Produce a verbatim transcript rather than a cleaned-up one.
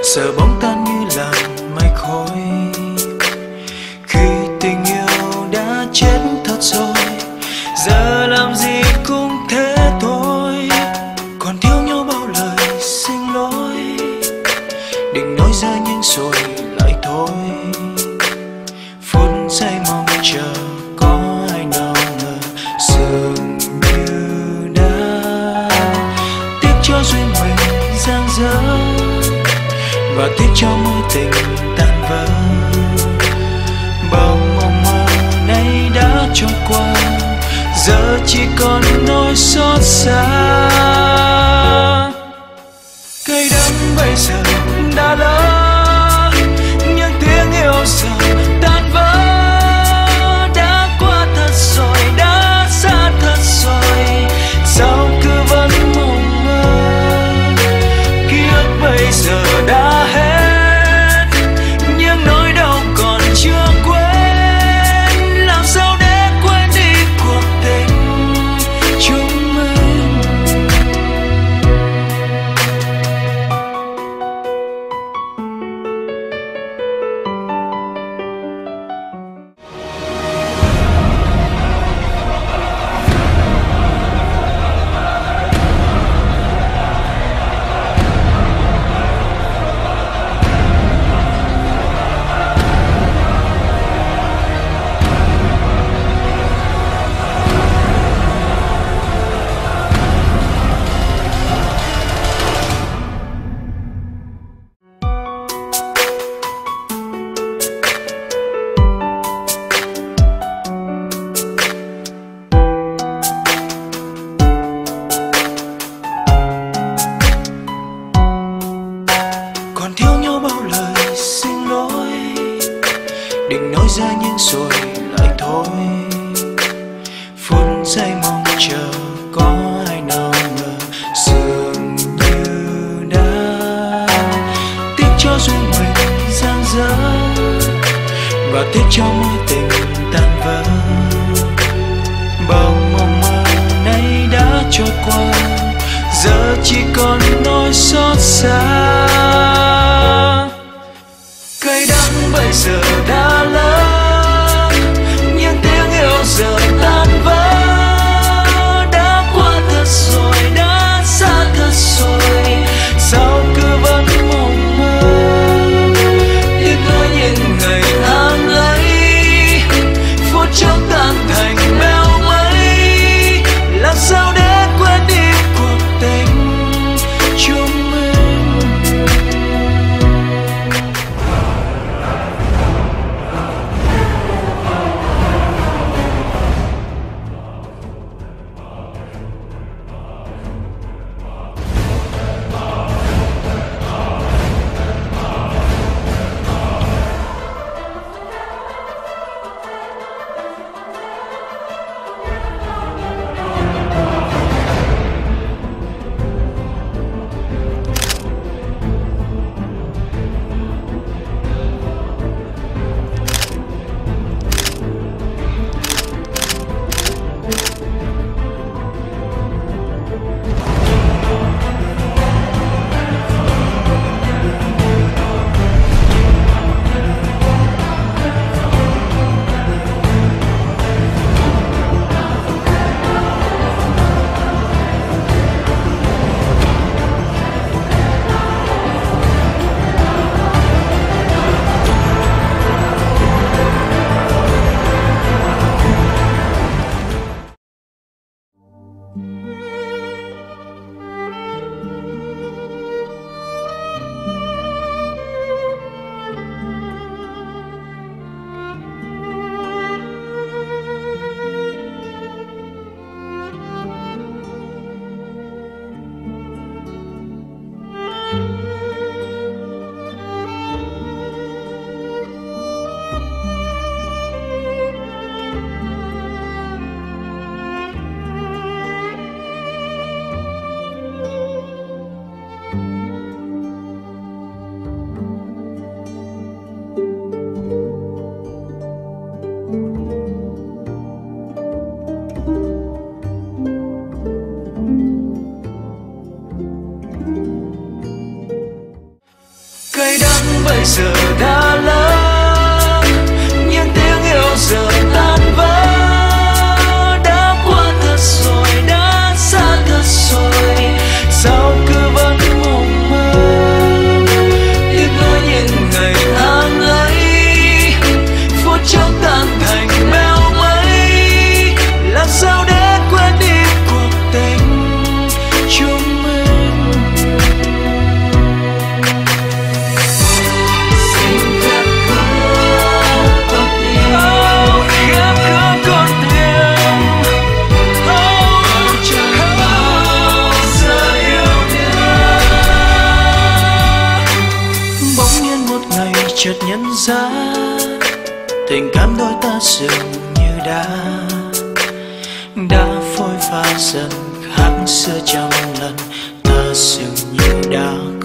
giờ bóng tan như làn mây khói. Khi tình yêu đã chết thật rồi, giờ làm gì cũng thế thôi. Còn thiếu nhau bao lời xin lỗi, định nói ra nhưng rồi lại thôi. Phút giây mong chờ có ai nào ngờ dường như đã tiếc cho duyên mình giang dở, và tiếc cho mối tình tan vỡ. Bao mong mơ nay đã trôi qua, giờ chỉ còn nỗi xót xa. Cây đắng bây giờ đã lỡ, những tiếng yêu giờ tan vỡ. Đã qua thật rồi, đã xa thật rồi, sao cứ vẫn mộng mơ. Ký ức bây giờ đã hết, nhưng nỗi đau còn chưa quên. Làm sao để quên đi cuộc tình chúng mình. Còn thiếu nhau bao lời xin lỗi, định nói ra nhưng rồi lại thôi. Phút giây mong chờ có ai nào ngờ dường như đã tiếc cho duyên mình giang dở, và tiếc cho mối tình tan vỡ. Bao mong mơ nay đã trôi qua, giờ chỉ còn nỗi xót xa. Cây đắng bây giờ đã lỡ, những tiếng yêu giờ tan vỡ. Đã qua thật rồi, đã xa thật rồi, sao cứ vẫn mộng mơ. Tiếc nuối những ngày tháng ấy, phút chốc tan thành bèo mây. Làm sao để quên đi cuộc tình chúng mình. bây giờ đã lớn, nhưng tiếng yêu giờ tan vỡ. Đã qua thật rồi, đã xa thật rồi, sao cứ vẫn mộng mơ. Tiếc nuối những ngày tháng ấy, phút chốc tan thành bèo mây. Làm sao để quên đi cuộc tình chúng mình. Xin phép hứa con tim, oh, phép hứa con tim, oh, chẳng bao giờ yêu nữa. Bỗng nhiên một ngày chợt nhận ra, tình cảm đôi ta dường như đã đã phôi pha dần, khác xưa trăm lần ta dường như đã